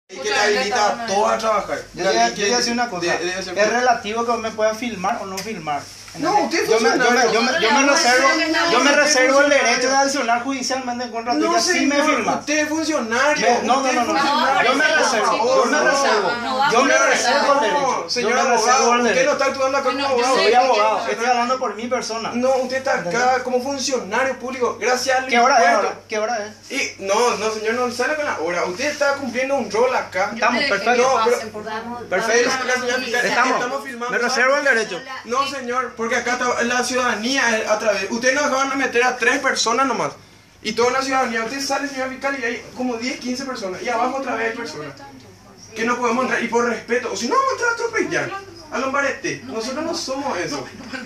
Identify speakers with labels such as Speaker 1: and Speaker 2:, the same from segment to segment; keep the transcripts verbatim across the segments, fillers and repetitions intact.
Speaker 1: Y que le habilita a todos a trabajar.
Speaker 2: Yo te voy a- yo te voy a decir una cosa.
Speaker 1: De- debe ser-
Speaker 2: Es relativo que me puedan filmar o no filmar.
Speaker 1: No, usted es
Speaker 2: yo me, yo me,
Speaker 1: funcionario.
Speaker 2: yo me, yo me reservo, yo me reservo el derecho de accionar judicialmente en contra tuya
Speaker 1: No,
Speaker 2: si me
Speaker 1: señor,
Speaker 2: firma.
Speaker 1: usted es funcionario.
Speaker 2: Me- no, no,
Speaker 1: usted
Speaker 2: no,
Speaker 1: es
Speaker 2: no,
Speaker 1: funcionario.
Speaker 2: yo me reservo, yo me reservo, yo me reservo el derecho. Yo
Speaker 1: Señor
Speaker 2: me reservo
Speaker 1: abogado,
Speaker 2: el
Speaker 1: usted no
Speaker 2: derecho.
Speaker 1: está actuando acá como abogado.
Speaker 2: Soy abogado, estoy hablando por mi persona.
Speaker 1: No, usted está acá como funcionario público. Gracias al
Speaker 2: ¿Qué hora es
Speaker 1: impuesto.
Speaker 2: ahora? ¿Qué hora es?
Speaker 1: Y no, no, señor, no sale con la hora. Usted está cumpliendo un rol acá.
Speaker 2: Estamos, perfecto.
Speaker 1: No, pero
Speaker 2: Perfecto.
Speaker 1: la señora Picar,
Speaker 2: Estamos.
Speaker 1: estamos filmando.
Speaker 2: Me reservo el derecho.
Speaker 1: No, señor, porque acá está la ciudadanía eh, a través. Ustedes nos van a meter a tres personas nomás. Y toda la ciudadanía. Usted sale, señora Picar, y hay como diez, quince personas. Y abajo otra vez hay personas. Que no podemos entrar. Y por respeto. O si no, vamos a entrar a atropellar. A Lombarete. Nosotros no somos eso.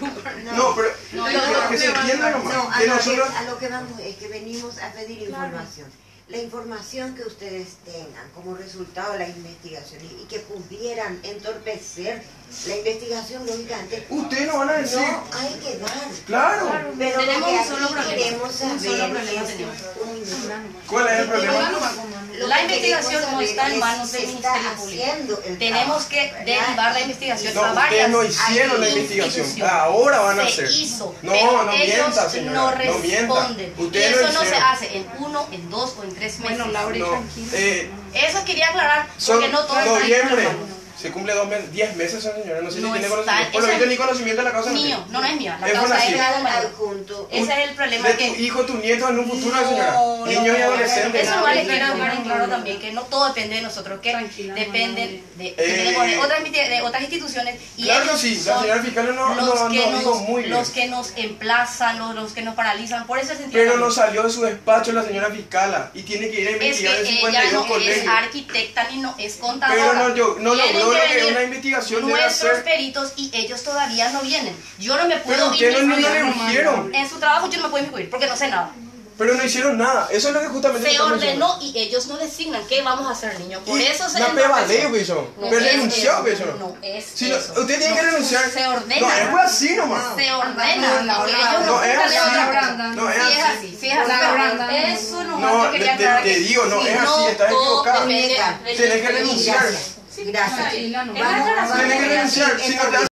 Speaker 1: No, pero
Speaker 3: No,
Speaker 1: que,
Speaker 3: no,
Speaker 1: que se
Speaker 3: no,
Speaker 1: entienda
Speaker 3: no,
Speaker 1: nomás.
Speaker 3: no, a
Speaker 1: Que
Speaker 3: lo
Speaker 1: nosotros.
Speaker 3: que, a lo que vamos es que venimos a pedir información. La información que ustedes tengan como resultado de la investigación y, y que pudieran entorpecer la investigación, lógicamente,
Speaker 1: Ustedes nos van a decir.
Speaker 3: no hay que dar.
Speaker 1: Claro.
Speaker 3: Pero
Speaker 4: Tenemos
Speaker 3: lo que
Speaker 4: un solo
Speaker 3: aquí
Speaker 4: problema.
Speaker 3: queremos
Speaker 4: Un
Speaker 3: saber
Speaker 4: solo problema
Speaker 3: es
Speaker 4: tenemos.
Speaker 3: un minuto.
Speaker 1: ¿Cuál es el problema?
Speaker 3: Lo
Speaker 4: La
Speaker 3: que
Speaker 4: investigación
Speaker 3: queremos
Speaker 4: no
Speaker 3: saber
Speaker 4: está en
Speaker 3: es
Speaker 4: manos
Speaker 3: si
Speaker 4: del
Speaker 3: se está
Speaker 4: Ministerio Público.
Speaker 3: haciendo el
Speaker 4: Tenemos
Speaker 3: trabajo,
Speaker 4: que
Speaker 3: ¿verdad?
Speaker 4: derivar la investigación
Speaker 1: No,
Speaker 4: a
Speaker 1: ustedes
Speaker 4: varias
Speaker 1: no hicieron la investigación.
Speaker 4: instituciones.
Speaker 1: Ahora van a
Speaker 4: Se
Speaker 1: hacer.
Speaker 4: hizo,
Speaker 1: No,
Speaker 4: pero
Speaker 1: no
Speaker 4: ellos
Speaker 1: mienta, señora.
Speaker 4: no
Speaker 1: No mienta.
Speaker 4: responden. Y
Speaker 1: Ustedes
Speaker 4: eso
Speaker 1: lo
Speaker 4: no se
Speaker 1: hicieron.
Speaker 4: hace en uno, en dos o en tres meses.
Speaker 5: Bueno, Laura,
Speaker 1: No,
Speaker 5: tranquila.
Speaker 1: eh,
Speaker 4: Eso quería aclarar,
Speaker 1: son
Speaker 4: porque no todo está
Speaker 1: noviembre.
Speaker 4: informado.
Speaker 1: Se cumple dos meses, diez meses esa señora. No sé si
Speaker 4: No
Speaker 1: tiene
Speaker 4: está-
Speaker 1: conocimiento. Por lo
Speaker 4: esa-
Speaker 1: visto ni conocimiento de la causa. no
Speaker 4: Mío,
Speaker 1: tiene.
Speaker 4: no, no es mía. La
Speaker 1: Es
Speaker 4: causa
Speaker 1: una
Speaker 4: es
Speaker 1: sí.
Speaker 4: de
Speaker 3: Al
Speaker 4: Manuel.
Speaker 3: adjunto.
Speaker 4: Ese es el problema
Speaker 1: De
Speaker 4: que...
Speaker 1: tu hijo, tu nieto en un futuro, señora.
Speaker 4: No,
Speaker 1: Niños y
Speaker 4: no,
Speaker 1: adolescentes.
Speaker 4: Eso vale que dejar en claro también que no todo depende de nosotros, que
Speaker 5: Tranquila,
Speaker 4: dependen de,
Speaker 1: Eh,
Speaker 4: dependemos de, otras, investi- de otras instituciones y
Speaker 1: Claro que
Speaker 4: ellos
Speaker 1: sí, la
Speaker 4: son
Speaker 1: señora fiscal no-
Speaker 4: los,
Speaker 1: no-
Speaker 4: que
Speaker 1: no dijo
Speaker 4: nos,
Speaker 1: muy bien.
Speaker 4: los que nos emplazan, los, los que nos paralizan, por eso es
Speaker 1: Pero no salió de su despacho la señora fiscala y tiene que ir a
Speaker 4: es
Speaker 1: investigar en
Speaker 4: que ella
Speaker 1: cincuenta y dos
Speaker 4: no es
Speaker 1: colegios.
Speaker 4: arquitecta ni no es contadora.
Speaker 1: Pero no, yo, no
Speaker 4: Tienen
Speaker 1: logró lo que
Speaker 4: venir
Speaker 1: una investigación debe
Speaker 4: nuestros
Speaker 1: hacer.
Speaker 4: peritos y ellos todavía no vienen. Yo no me
Speaker 1: Pero
Speaker 4: puedo
Speaker 1: ustedes no, no
Speaker 4: inmiscuir.
Speaker 1: le urgieron.
Speaker 4: En su trabajo yo no me puedo inmiscuir porque no sé nada.
Speaker 1: Pero no hicieron nada. Eso es lo que justamente
Speaker 4: Se
Speaker 1: estamos
Speaker 4: ordenó y ellos no designan qué vamos a hacer, niño. Por
Speaker 1: Y
Speaker 4: eso se
Speaker 1: una
Speaker 4: enloqueció.
Speaker 1: pebaleo, bicho.
Speaker 4: No
Speaker 1: Pero
Speaker 4: es
Speaker 1: renunció,
Speaker 4: eso,
Speaker 1: bicho.
Speaker 4: No es
Speaker 1: Si no,
Speaker 4: eso.
Speaker 1: usted tiene
Speaker 4: No,
Speaker 1: que renunciar.
Speaker 4: Se ordena.
Speaker 1: No, es pues así nomás.
Speaker 4: Se ordena.
Speaker 5: No,
Speaker 4: porque
Speaker 5: no,
Speaker 4: ellos
Speaker 1: no,
Speaker 4: no
Speaker 1: es
Speaker 4: buscan de
Speaker 1: así.
Speaker 4: otra cosa.
Speaker 1: No, es
Speaker 4: Sí es
Speaker 1: así.
Speaker 4: así. Sí es así.
Speaker 5: La
Speaker 4: pero
Speaker 5: Branda.
Speaker 4: Eso no,
Speaker 1: No,
Speaker 4: yo quería
Speaker 1: te-
Speaker 4: aclarar
Speaker 1: te
Speaker 4: que
Speaker 1: digo, no, es
Speaker 4: no
Speaker 1: así, estás
Speaker 4: todo
Speaker 1: equivocada.
Speaker 4: depende
Speaker 3: Amiga,
Speaker 4: del
Speaker 1: Tenés que
Speaker 4: Ministerio Público.
Speaker 1: renunciar.
Speaker 3: Gracias. Gracias.
Speaker 5: Tranquila, no.
Speaker 4: Es una aclaración.
Speaker 1: Tenés que renunciar. Si no te